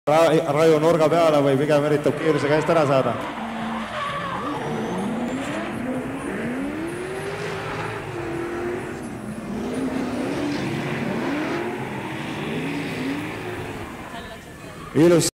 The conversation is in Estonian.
Raju nurga peale või pigem üritab kiirusega eest ära saada. Ilus